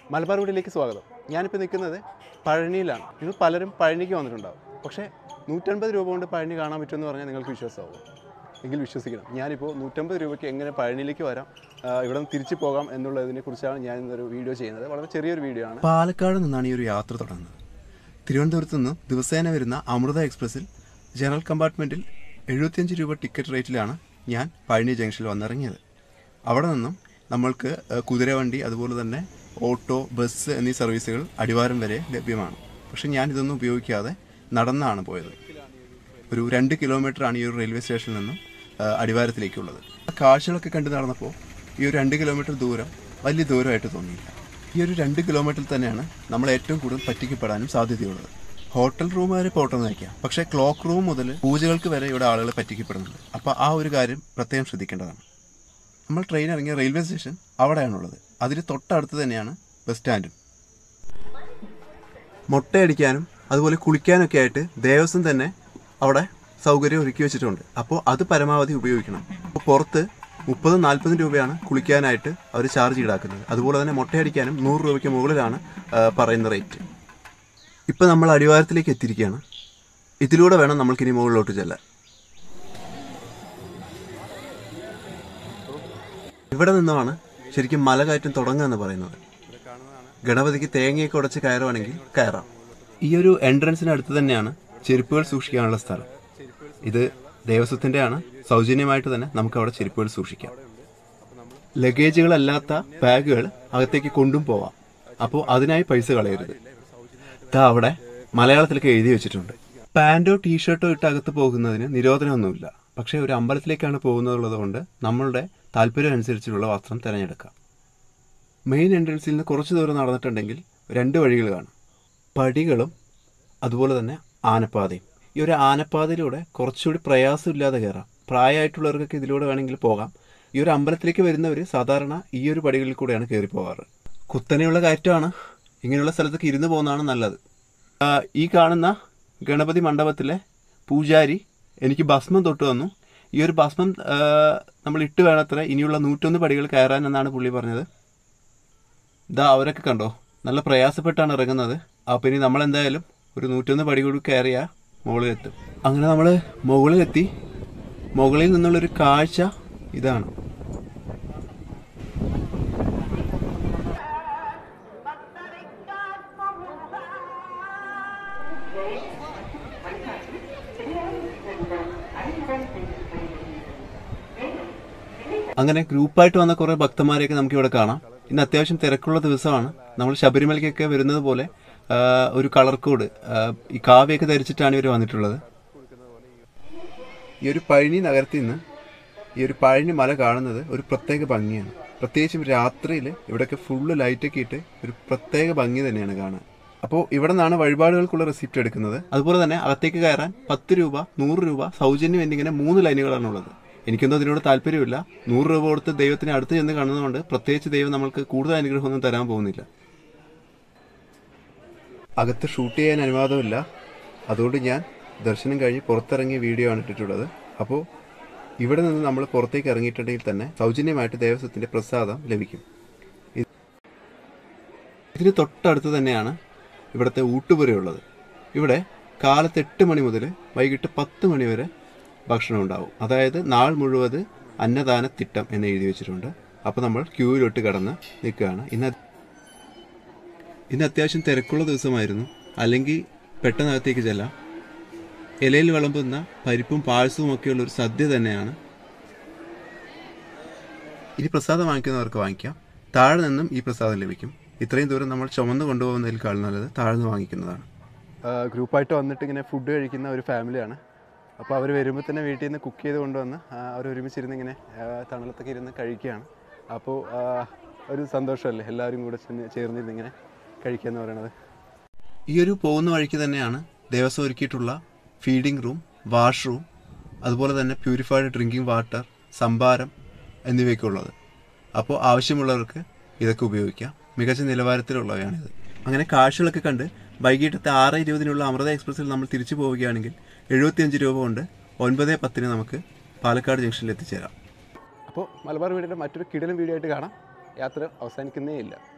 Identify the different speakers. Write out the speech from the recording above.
Speaker 1: മലബാർബീഡിയിലേക്ക് സ്വാഗതം. ഞാനിപ്പോൾ നിൽക്കുന്നത് പഴനിയിലാണ്. നിങ്ങൾ പലരും പഴനിക്ക് വന്നിട്ടുണ്ടാകും. പക്ഷേ 150 രൂപ കൊണ്ട് പഴനി കാണാൻ പറ്റുമെന്ന് പറഞ്ഞാൽ നിങ്ങൾക്ക് വിശ്വാസമാവും. എങ്കിൽ വിശ്വസിക്കണം. ഞാനിപ്പോൾ 150 രൂപയ്ക്ക് എങ്ങനെ പഴനിയിലേക്ക് വരാം, ഇവിടെ നിന്ന് തിരിച്ചു പോകാം എന്നുള്ളതിനെക്കുറിച്ചാണ് ഞാൻ ഇന്നൊരു വീഡിയോ ചെയ്യുന്നത്. വളരെ ചെറിയൊരു വീഡിയോ ആണ്.
Speaker 2: പാലക്കാട് നിന്നാണ് ഈ ഒരു യാത്ര തുടങ്ങുന്നത്. തിരുവനന്തപുരത്ത് നിന്ന് ദിവസേന വരുന്ന അമൃത എക്സ്പ്രസ്സിൽ ജനറൽ കമ്പാർട്ട്മെൻറ്റിൽ 75 രൂപ ടിക്കറ്റ് റേറ്റിലാണ് ഞാൻ പഴനി ജംഗ്ഷനിൽ വന്നിറങ്ങിയത്. അവിടെ നിന്നും നമ്മൾക്ക് കുതിരവണ്ടി, അതുപോലെ തന്നെ ഓട്ടോ, ബസ് എന്നീ സർവീസുകൾ അടിവാരം വരെ ലഭ്യമാണ്. പക്ഷേ ഞാനിതൊന്നും ഉപയോഗിക്കാതെ നടന്നാണ് പോയത്. ഒരു 2 കിലോമീറ്ററാണ് ഈ ഒരു റെയിൽവേ സ്റ്റേഷനിൽ നിന്നും അടിവാരത്തിലേക്കുള്ളത്. കാഴ്ചകളൊക്കെ കണ്ടു നടന്നപ്പോൾ ഈ ഒരു 2 കിലോമീറ്റർ ദൂരം വലിയ ദൂരമായിട്ട് തോന്നിയില്ല. ഈ ഒരു 2 കിലോമീറ്ററിൽ തന്നെയാണ് നമ്മൾ ഏറ്റവും കൂടുതൽ പറ്റിക്കപ്പെടാനും സാധ്യതയുള്ളത്. ഹോട്ടൽ റൂം വരെ പോട്ടെന്ന് വയ്ക്കാം, പക്ഷേ ക്ലോക്ക് റൂം മുതൽ പൂജകൾക്ക് വരെ ഇവിടെ ആളുകൾ പറ്റിക്കപ്പെടുന്നുണ്ട്. അപ്പോൾ ആ ഒരു കാര്യം പ്രത്യേകം ശ്രദ്ധിക്കേണ്ടതാണ്. നമ്മൾ ട്രെയിൻ ഇറങ്ങിയ റെയിൽവേ സ്റ്റേഷൻ അവിടെയാണുള്ളത്. അതിന് തൊട്ടടുത്ത് തന്നെയാണ് ബസ് സ്റ്റാൻഡും. മുട്ടയടിക്കാനും അതുപോലെ കുളിക്കാനൊക്കെ ആയിട്ട് ദേവസ്വം തന്നെ അവിടെ സൗകര്യം ഒരുക്കി വെച്ചിട്ടുണ്ട്. അപ്പോൾ അത് പരമാവധി ഉപയോഗിക്കണം. അപ്പോൾ പുറത്ത് 30-40 രൂപയാണ് കുളിക്കാനായിട്ട് അവർ ചാർജ് ഈടാക്കുന്നത്. അതുപോലെ തന്നെ മുട്ടയടിക്കാനും 100 രൂപയ്ക്ക് മുകളിലാണ് പറയുന്ന റേറ്റ്. ഇപ്പോൾ നമ്മൾ അടിവാരത്തിലേക്ക് എത്തിയിരിക്കുകയാണ്. ഇതിലൂടെ വേണം നമ്മൾക്കിനി മുകളിലോട്ട് ചെല്ലാൻ. ഇവിടെ നിന്നുമാണ് ശരിക്കും മലകയറ്റം തുടങ്ങുക എന്ന് പറയുന്നത്. ഗണപതിക്ക് തേങ്ങയൊക്കെ ഉടച്ച് കയറുവാണെങ്കിൽ കയറാം. ഈ ഒരു എൻട്രൻസിനടുത്ത് തന്നെയാണ് ചെരുപ്പുകൾ സൂക്ഷിക്കാനുള്ള സ്ഥലം. ഇത് ദേവസ്വത്തിൻ്റെയാണ്. സൗജന്യമായിട്ട് തന്നെ നമുക്ക് അവിടെ ചെരുപ്പുകൾ സൂക്ഷിക്കാം. ലഗേജുകളല്ലാത്ത ബാഗുകൾ അകത്തേക്ക് കൊണ്ടും പോവാം. അപ്പോൾ അതിനായി പൈസ കളയരുത്. അവിടെ മലയാളത്തിലൊക്കെ എഴുതി വെച്ചിട്ടുണ്ട്. പാൻറ്റോ ടീഷർട്ടോ ഇട്ട് അകത്ത് പോകുന്നതിന് നിരോധനമൊന്നുമില്ല. പക്ഷേ ഒരു അമ്പലത്തിലേക്കാണ് പോകുന്നതുള്ളത് കൊണ്ട് നമ്മളുടെ താല്പര്യം അനുസരിച്ചുള്ള വസ്ത്രം തിരഞ്ഞെടുക്കാം. മെയിൻ എൻട്രൻസിൽ നിന്ന് കുറച്ച് ദൂരം നടന്നിട്ടുണ്ടെങ്കിൽ 2 വഴികൾ കാണും. പടികളും അതുപോലെ തന്നെ ആനപ്പാതയും. ഈ ഒരു ആനപ്പാതയിലൂടെ കുറച്ചുകൂടി പ്രയാസമില്ലാതെ കയറാം. പ്രായമായിട്ടുള്ളവർക്കൊക്കെ ഇതിലൂടെ വേണമെങ്കിൽ പോകാം. ഈ ഒരു അമ്പലത്തിലേക്ക് വരുന്നവർ സാധാരണ ഈ ഒരു പടികളിൽ കൂടെയാണ് കയറി പോകാറ്. കുത്തനെയുള്ള കയറ്റമാണ്. ഇങ്ങനെയുള്ള സ്ഥലത്തൊക്കെ ഇരുന്ന് പോകുന്നതാണ് നല്ലത്. ഈ കാണുന്ന ഗണപതി മണ്ഡപത്തിലെ പൂജാരി എനിക്ക് ഭസ്മം തൊട്ട് വന്നു. ഈ ഒരു ഭസ്മം നമ്മൾ ഇട്ട് വേണത്ര ഇനിയുള്ള 101 പടികൾ കയറാൻ എന്നാണ് പുള്ളി പറഞ്ഞത്. അവരൊക്കെ കണ്ടോ, നല്ല പ്രയാസപ്പെട്ടാണ് ഇറങ്ങുന്നത്. അപ്പോൾ ഇനി നമ്മളെന്തായാലും ഒരു 101 പടി കൂടി കയറിയാൽ മുകളിലെത്തും. അങ്ങനെ നമ്മൾ മുകളിലെത്തി. മുകളിൽ നിന്നുള്ളൊരു കാഴ്ച ഇതാണ്. അങ്ങനെ ഗ്രൂപ്പായിട്ട് വന്ന കുറേ ഭക്തന്മാരെയൊക്കെ നമുക്കിവിടെ കാണാം. ഇന്ന് അത്യാവശ്യം തിരക്കുള്ള ദിവസമാണ്. നമ്മൾ ശബരിമലയ്ക്കൊക്കെ വരുന്നത് പോലെ ഒരു കളർ കോഡ്, ഈ കാവ്യൊക്കെ ധരിച്ചിട്ടാണ് ഇവർ വന്നിട്ടുള്ളത്. ഈ ഒരു പഴനി നഗരത്തിൽ നിന്ന് ഈ ഒരു പഴനി മല കാണുന്നത് ഒരു പ്രത്യേക ഭംഗിയാണ്. പ്രത്യേകിച്ചും രാത്രിയിൽ ഇവിടെയൊക്കെ ഫുള്ള് ലൈറ്റൊക്കെ ഇട്ട് ഒരു പ്രത്യേക ഭംഗി തന്നെയാണ് കാണാൻ. അപ്പോൾ ഇവിടെ നിന്നാണ് വഴിപാടുകൾക്കുള്ള റെസിപ്റ്റ് എടുക്കുന്നത്. അതുപോലെ തന്നെ അകത്തേക്ക് കയറാൻ 10 രൂപ, 100 രൂപ സൗജന്യം എന്നിങ്ങനെ 3 ലൈനുകളാണുള്ളത്. എനിക്കൊന്നും അതിനോട് താല്പര്യമില്ല. 100 രൂപ കൊടുത്ത് ദൈവത്തിന് അടുത്ത് ചെന്ന് കാണുന്നതുകൊണ്ട് പ്രത്യേകിച്ച് ദൈവം നമ്മൾക്ക് കൂടുതൽ അനുഗ്രഹമൊന്നും തരാൻ പോകുന്നില്ല. അകത്ത് ഷൂട്ട് ചെയ്യാൻ അനുവാദമില്ല. അതുകൊണ്ട് ഞാൻ ദർശനം കഴിഞ്ഞ് പുറത്തിറങ്ങിയ വീഡിയോ ആണ് ഇട്ടിട്ടുള്ളത്. അപ്പോൾ ഇവിടെ നിന്ന് നമ്മൾ പുറത്തേക്ക് ഇറങ്ങിയിട്ടുണ്ടെങ്കിൽ തന്നെ സൗജന്യമായിട്ട് ദേവസ്വത്തിൻ്റെ പ്രസാദം ലഭിക്കും. ഇതിന് തൊട്ടടുത്ത് തന്നെയാണ് ഇവിടുത്തെ ഊട്ടുപുരയുള്ളത്. ഇവിടെ കാലത്ത് 8 മണി മുതൽ വൈകിട്ട് 10 മണി വരെ ഭക്ഷണം ഉണ്ടാവും. അതായത് നാൾ മുഴുവൻ അന്നദാനത്തിട്ടം എന്ന് എഴുതി വെച്ചിട്ടുണ്ട്. അപ്പോൾ നമ്മൾ ക്യൂവിലോട്ട് കടന്ന് നിൽക്കുകയാണ്. ഇന്ന് അത്യാവശ്യം തിരക്കുള്ള ദിവസമായിരുന്നു. അല്ലെങ്കിൽ പെട്ടെന്നകത്തേക്ക് ചെല്ലാം. ഇലയിൽ വിളമ്പുന്ന പരിപ്പും പായസവും ഒക്കെയുള്ള ഒരു സദ്യ തന്നെയാണ്. ഇനി പ്രസാദം വാങ്ങിക്കുന്നവർക്ക് വാങ്ങിക്കാം. താഴെ നിന്നും ഈ പ്രസാദം ലഭിക്കും. ഇത്രയും ദൂരം നമ്മൾ ചുമന്ന് കൊണ്ടുപോകുന്നതിൽ നല്ലത് താഴ്ന്ന് വാങ്ങിക്കുന്നതാണ്.
Speaker 1: ഗ്രൂപ്പായിട്ട് വന്നിട്ട് ഇങ്ങനെ ഫുഡ് കഴിക്കുന്ന ഒരു ഫാമിലിയാണ്. അപ്പോൾ അവർ വരുമ്പോൾ തന്നെ വീട്ടിൽ നിന്ന് കുക്ക് ചെയ്ത് കൊണ്ടുവന്ന് അവർ ഒരുമിച്ചിരുന്ന് ഇങ്ങനെ തണലത്തൊക്കെ ഇരുന്ന് കഴിക്കുകയാണ്. അപ്പോൾ ഒരു സന്തോഷമല്ലേ എല്ലാവരും കൂടെ ചേർന്നിരുന്ന് ഇങ്ങനെ കഴിക്കുക എന്ന് പറയുന്നത്.
Speaker 2: ഈ ഒരു പോകുന്ന വഴിക്ക് തന്നെയാണ് ദേവസ്വം ഒരുക്കിയിട്ടുള്ള ഫീഡിംഗ് റൂം, വാഷ്റൂം, അതുപോലെ തന്നെ പ്യൂരിഫൈഡ് ഡ്രിങ്കിങ് വാട്ടർ, സംഭാരം എന്നിവയൊക്കെ ഉള്ളത്. അപ്പോൾ ആവശ്യമുള്ളവർക്ക് ഇതൊക്കെ ഉപയോഗിക്കാം. മികച്ച നിലവാരത്തിലുള്ളവയാണിത്. അങ്ങനെ കാഴ്ചകളൊക്കെ കണ്ട് വൈകിട്ടത്തെ 6:20 അമൃത എക്സ്പ്രസ്സിൽ നമ്മൾ തിരിച്ചു പോവുകയാണെങ്കിൽ 75 രൂപ കൊണ്ട് 9:10 നമുക്ക് പാലക്കാട് ജംഗ്ഷനിൽ എത്തിച്ചേരാം.
Speaker 1: അപ്പോൾ മലബാർ വീടിൻ്റെ മറ്റൊരു കിടിലൻ വീഡിയോ ആയിട്ട് കാണാം. യാത്ര അവസാനിക്കുന്നേ ഇല്ല.